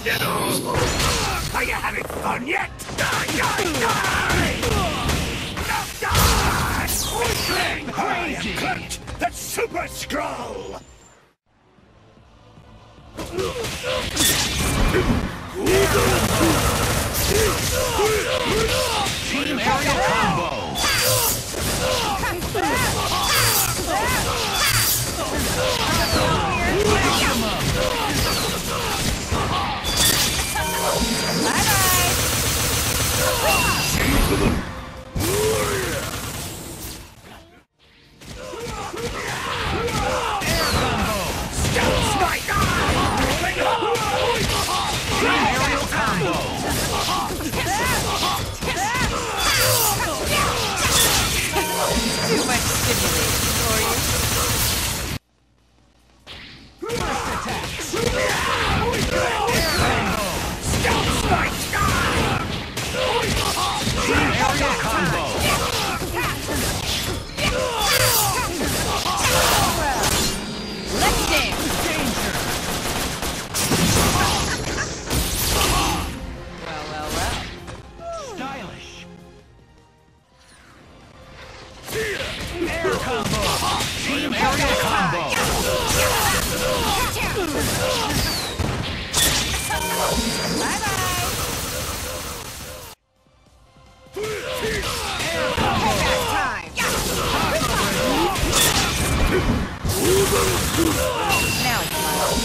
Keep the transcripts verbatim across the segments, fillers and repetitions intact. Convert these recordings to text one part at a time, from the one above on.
Are you having fun yet? Die, die, die! Die! Weakling! Crazy! Clipped! That's Super Skrull! Team aerial combo! Too much stimulation for you. First attack! Team aerial combo! Let's dance! Danger! Well, well, well. Stylish! Air combo! Team aerial combo! Bye-bye! Air combo! Time! Now it's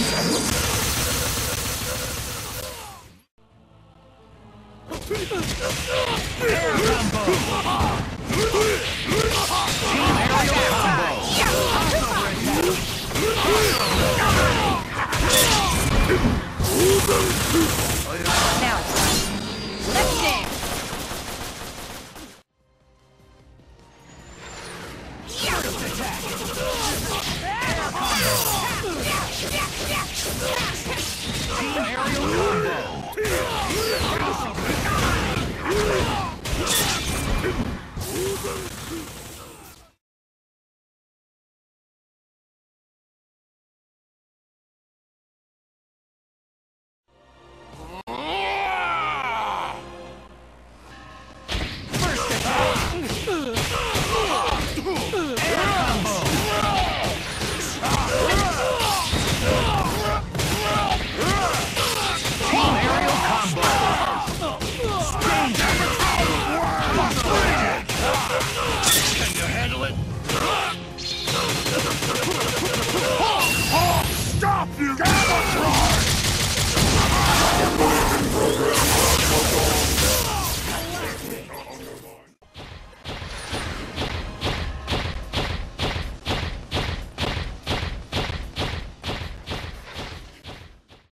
Air combo! Team aerial combo! Crossover attack!